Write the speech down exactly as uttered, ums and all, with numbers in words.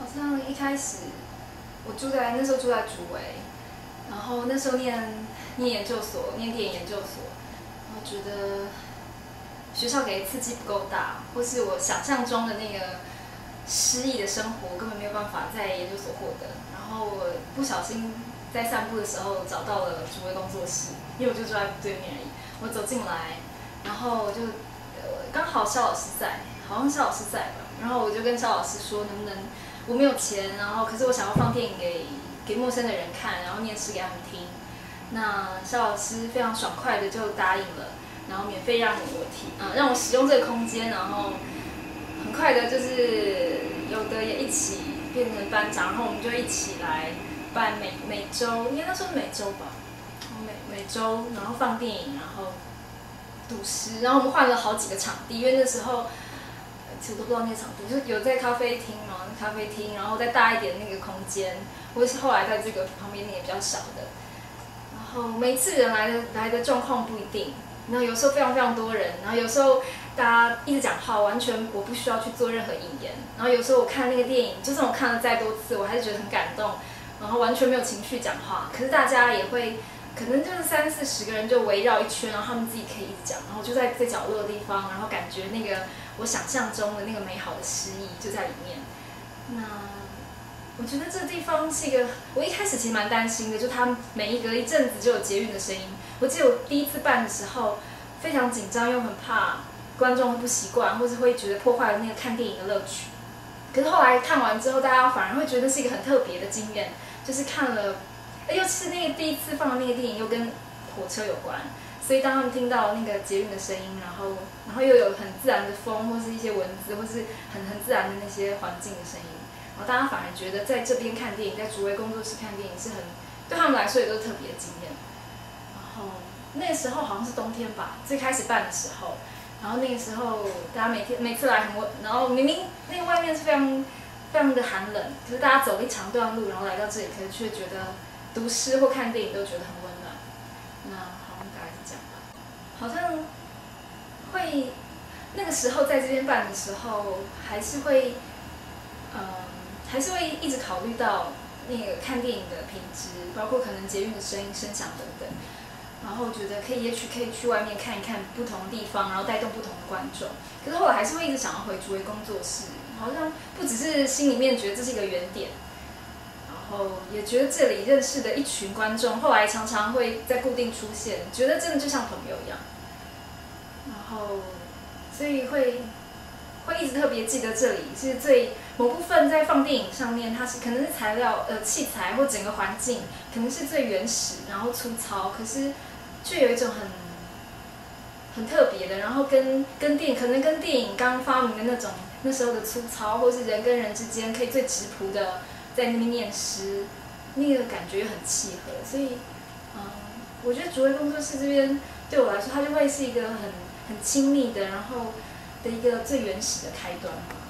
像一开始我住在那时候住在竹围，然后那时候念念研究所，念电影研究所，我觉得学校给的刺激不够大，或是我想象中的那个诗意的生活根本没有办法在研究所获得。然后我不小心在散步的时候找到了竹围工作室，因为我就住在对面而已。我走进来，然后我就刚好肖老师在，好像肖老师在吧。然后我就跟肖老师说，能不能我没有钱，然后可是我想要放电影给给陌生的人看，然后念诗给他们听。那肖老师非常爽快的就答应了，然后免费让我提，呃，让我使用这个空间，然后很快的就是有的也一起变成班长，然后我们就一起来办每每周，应该那时候是每周吧，每每周然后放电影，然后读诗，然后我们换了好几个场地，因为那时候其实我都不知道那个场地，就是有在咖啡厅嘛，咖啡厅，然后再大一点那个空间，或者是后来在这个旁边那个比较小的。然后每次人来的来的状况不一定，然后有时候非常非常多人，然后有时候大家一直讲话，完全我不需要去做任何引言。然后有时候我看那个电影，就算我看了再多次，我还是觉得很感动，然后完全没有情绪讲话，可是大家也会。可能就是三四十个人就围绕一圈，然后他们自己可以一直讲，然后就在最角落的地方，然后感觉那个我想象中的那个美好的诗意就在里面。那我觉得这地方是一个，我一开始其实蛮担心的，就它每一隔一阵子就有捷运的声音。我记得我第一次办的时候非常紧张，又很怕观众会不习惯，或是会觉得破坏了那个看电影的乐趣。可是后来看完之后，大家反而会觉得是一个很特别的经验，就是看了。尤其是那个第一次放的那个电影又跟火车有关，所以当他们听到那个捷运的声音，然后然后又有很自然的风，或是一些文字，或是很很自然的那些环境的声音，然后大家反而觉得在这边看电影，在竹围工作室看电影是很对他们来说也都是特别的经验。然后那个时候好像是冬天吧，最开始办的时候，然后那个时候大家每天每次来很温，然后明明那个外面是非常非常的寒冷，可是大家走了一长段路，然后来到这里，可是却觉得。读诗或看电影都觉得很温暖，那好像大概是这样吧。好像会那个时候在这边办的时候，还是会，嗯，还是会一直考虑到那个看电影的品质，包括可能捷运的声音、声响等等。然后觉得可以，也许可以去外面看一看不同的地方，然后带动不同的观众。可是后来还是会一直想要回竹围工作室，好像不只是心里面觉得这是一个原点。然后也觉得这里认识的一群观众，后来常常会在固定出现，觉得真的就像朋友一样。然后，所以会会一直特别记得这里是最某部分在放电影上面，它是可能是材料呃器材或整个环境可能是最原始，然后粗糙，可是却有一种很很特别的，然后跟跟电可能跟电影刚发明的那种那时候的粗糙，或是人跟人之间可以最直朴的。在那边念诗，那个感觉很契合，所以，嗯，我觉得竹围工作室这边对我来说，它就会是一个很很亲密的，然后的一个最原始的开端。